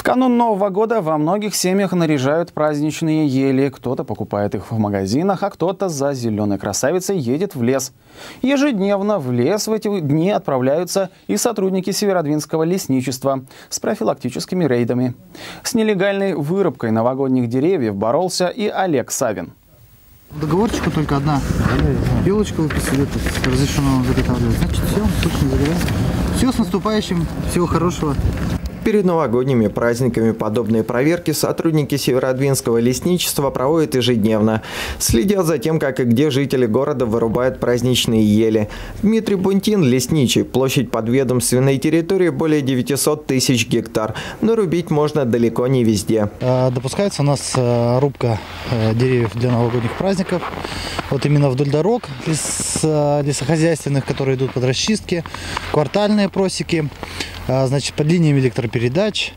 В канун Нового года во многих семьях наряжают праздничные ели. Кто-то покупает их в магазинах, а кто-то за зеленой красавицей едет в лес. Ежедневно в лес в эти дни отправляются и сотрудники Северодвинского лесничества с профилактическими рейдами. С нелегальной вырубкой новогодних деревьев боролся и Олег Савин. Договорчику только одна. Елочку выписали, разрешено заготавливать. Значит, все, точно заготовим. Все, с наступающим, всего хорошего. Перед новогодними праздниками подобные проверки сотрудники Северодвинского лесничества проводят ежедневно. Следят за тем, как и где жители города вырубают праздничные ели. Дмитрий Бунтин – лесничий. Площадь подведомственной территории более 900 тысяч гектар. Но рубить можно далеко не везде. Допускается у нас рубка деревьев для новогодних праздников. Вот именно вдоль дорог лесохозяйственных, которые идут под расчистки, квартальные просеки. Значит, под линиями электропередач,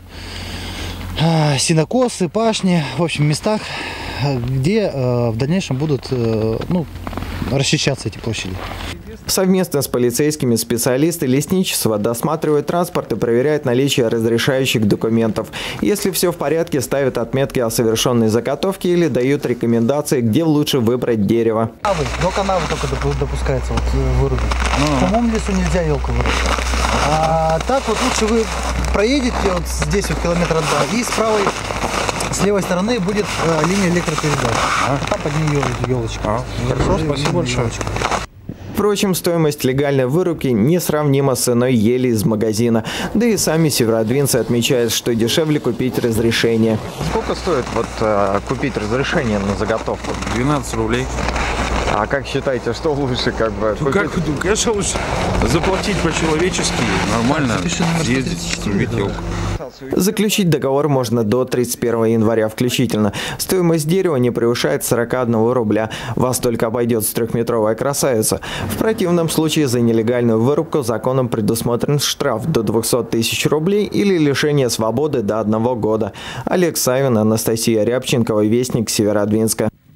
сенокосы, пашни, в общем, местах, где в дальнейшем будут расчищаться эти площади. Совместно с полицейскими специалисты лесничества досматривают транспорт и проверяют наличие разрешающих документов. Если все в порядке, ставят отметки о совершенной заготовке или дают рекомендации, где лучше выбрать дерево. До канавы только допускается вырубить. В самом лесу нельзя елку вырубить. А так вот лучше вы проедете вот здесь вот километра 2, и с левой стороны будет линия электропередач. Там под ней елочка. Хорошо, спасибо большое. Впрочем, стоимость легальной вырубки несравнима с ценой ели из магазина. Да и сами северодвинцы отмечают, что дешевле купить разрешение. Сколько стоит купить разрешение на заготовку? 12 рублей. А как считаете, что лучше Конечно, лучше заплатить по-человечески, нормально съездить, срубить елку. Заключить договор можно до 31 января включительно. Стоимость дерева не превышает 41 рубля. Вас только обойдется 3-метровая красавица. В противном случае за нелегальную вырубку законом предусмотрен штраф до 200 тысяч рублей или лишение свободы до 1 года. Олег Савин, Анастасия Рябченкова, Вестник Северодвинска.